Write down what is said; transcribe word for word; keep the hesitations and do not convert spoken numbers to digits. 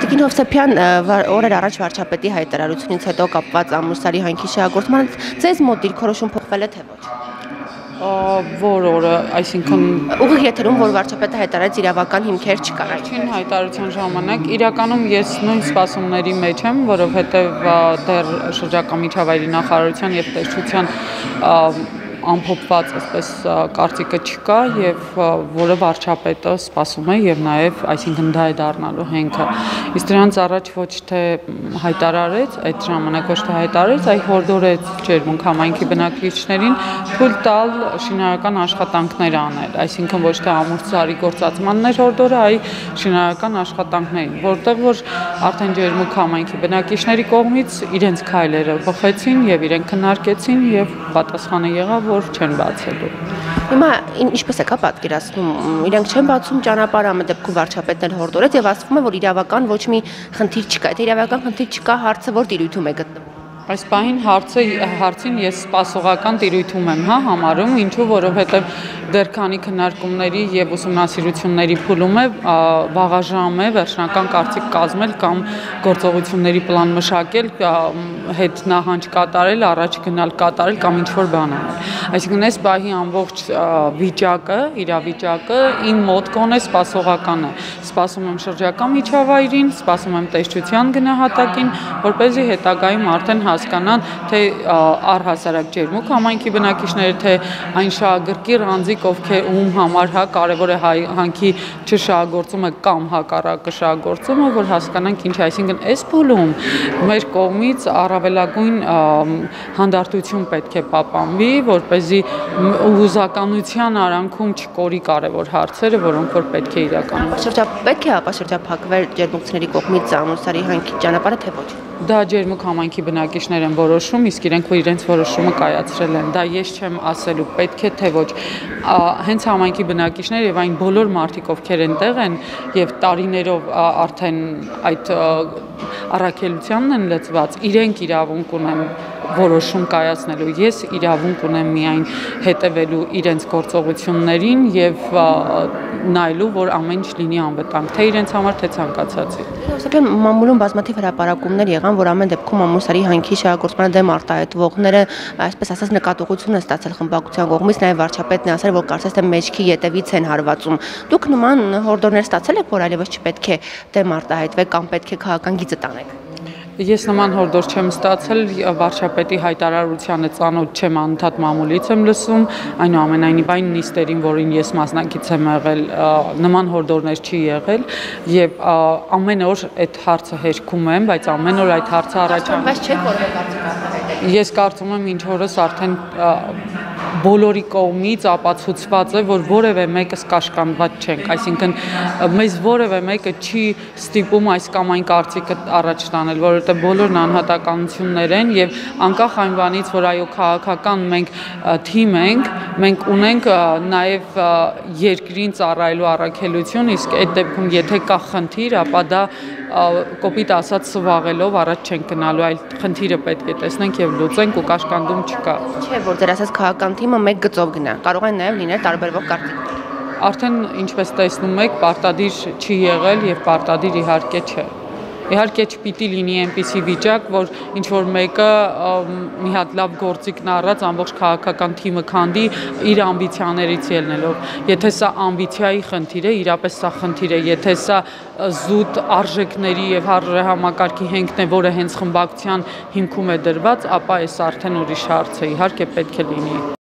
Տիկին Հովսեփյան, օրեր առաջ վարչապետի հայտարարությունից հետո կապված Ամուսարի հանքի շահագործման ձեզ մոտ դիրքորոշում փոխվել է թե ոչ։ Որ օրը, այսինքն ուղիղ եթերում, որ վարչապետը հայտարարեց իրավական հիմքեր չկար։ Առաջին հայտարարության ժամանակ իրականում ես նույն սպասումների մեջ եմ, որովհետև դեռ շրջակա միջավայրի նախարարության եւ տեսչության ամփոփված այսպես կարծիքը չկա եւ որը վարչապետը սպասում է եւ նաեւ այսինքն դա է դառնալու հենքը իսկ դրանց առաջ ոչ թե հայտարարեց այդ ժամանակ ոչ թե հայտարարեց այլ հորդորեց ջերմունք համայնքի բնակիչներին թույլ տալ շինարարական աշխատանքներ անել այսինքն ոչ թե ամուսարի գործածմաններ հորդորը այլ շինարարական աշխատանքներին որտեղ որ արդեն ջերմունք համայնքի բնակիչների կողմից իրենց քայլերը բխեցին եւ իրենք քննարկեցին եւ պատասխանը եղավ որ չեն բացելու։ Հիմա ինչպես է կա պատկերացնում, իրենք չեն բացում ճանապարհը, ամեն դեպքում վարչապետն էլ հորդորեց եւ ասվում է, որ իրավական ոչ մի խնդիր չկա։ Եթե իրավական խնդիր չկա, հարցը որ տիրույթում է գտնվում։ Այս պահին հարցը հարցին ես սպասողական տիրույթում եմ, հա, համարում, ինչու որովհետեւ դեռ քանի քննարկումների եւ ուսումնասիրությունների փուլում է վաղաժամ է վերջնական կարծիք կազմել կամ գործողությունների պլան մշակել, հետ նահանջ կատարել, առաջ գնալ կատարել կամ ինչ-որ բան անել։ Այսինքն այս պահի ամբողջ վիճակը, իրավիճակը իմ մոտ կոնե սպասողական է։ Սպասում եմ շրջակա միջավայրին, սպասում եմ տեսչության գնահատակին, որպեսզի հետագայում արդեն հասկանան, թե առհասարակ ջերմուկ համայնքի բնակիչները, թե այն շահագրգիռ անձիկ, ովքեր ում համար հա կարևոր է հանքի չշահագործումը կամ հակառակը շահագործումը, որ հասկանանք ինչ է, այսինքն այս փուլում մեր կողմից առավելագույն հանդարտություն պետք է պահպանվի, որպեսզի հուզականության արանքում չկորի կարևոր հարցերը, որոնք որ պետք է իրականացվեն։ Պետք է ապա շրջափակվել ջերմուկների կողմից Ամուսարի հանքի ճանապարհը թե ոչ։ Դա ջերմուկ համայնքի բնակիչներ են որոշում, իսկ իրենք իրենց որոշումը կայացրել են։ Դա ես չեմ ասելու, պետք է թե ոչ։ Հենց համայնքի բնակիչներ եւ այն բոլոր մարդիկ, ովքեր այնտեղ են եւ տարիներով արդեն այդ առաքելությանն են լծված, իրենք իրավունք ունեն որոշում կայացնելու։ Ես իրավունք ունեմ միայն հետևելու իրենց գործողություններին եւ նայելու, որ ամեն ինչ լինի անվտանգ, թե իրենց համար, թե ցանկացածի։ Հովսեփյան, մամուլում բազմաթիվ հրապարակումներ եղան, որ ամեն դեպքում Ամուսարի հանքի շահագործման դեմ արտահայտվողները, այսպես ասած, նկատողություն են ստացել խմբակցության կողմից, նաեւ վարչապետն է ասել, որ կարծես թե մեջքի ետևից են հարվածում։ Դուք նման հորդորներ ստացել եք, որ այլևս չպետք է դեմ արտահայտվեք կամ պետք է քաղաքական գիծը տանեք։ Ես նման հորդոր չեմ ստացել, վարչապետի հայտարարությանը ծանոթ չեմ, անընդհատ մամուլից եմ լսում, այնուամենայնիվ այն նիստերին, որին ես մասնակից եմ եղել, նման հորդորներ չի եղել եւ ամեն օր այդ հարցը հերքում եմ, բայց ամեն օր այդ հարցը առաջանում։ Ես կարծում եմ ինչ օրս արդեն բոլորի կողմից ապացուցված է, որ որևէ մեկս կաշկանդված չենք, այսինքն մեզ որևէ մեկը չի ստիպում այս կամ այն կարծիքը առաջ տանել, որովհետեւ բոլորն անհատականություններ են եւ անկախ այն բանից, որ այո քաղաքական մենք թիմ ենք, մենք ունենք նաեւ երկրին ծառայելու առաքելություն, իսկ այդ դեպքում եթե կա խնդիր, ապա դա կոպիտ ասած սվաղելով առաջ չենք գնալու, այլ խնդիրը պետք է տեսնենք եւ լուծենք ու կաշկանդում չկա։ Չէ, որ դեր ասած քաղաքական թիմը մեկ գծով գնա, կարող են նաեւ լինել տարբերվող կարծիքներ։ Արդեն ինչպես տեսնում եք, պարտադիր չի եղել եւ պարտադիր իհարկե չէ։ Իհարկե չպիտի լինի այնպիսի վիճակ, որ ինչ որ մեկը մի հատ լավ գործիքն առած ամբողջ քաղաքական թիմը քանդի իր ամբիցիաներից ելնելով։ Եթե սա ամբիցիայի խնդիր է, իրապես սա խնդիր է, եթե սա զուտ արժեքների եւ համակարգի հենքն է, որը հենց խմբակցության հիմքում է դրված, ապա այս արդեն ուրիշ հարց է, իհարկե պետք է լինի։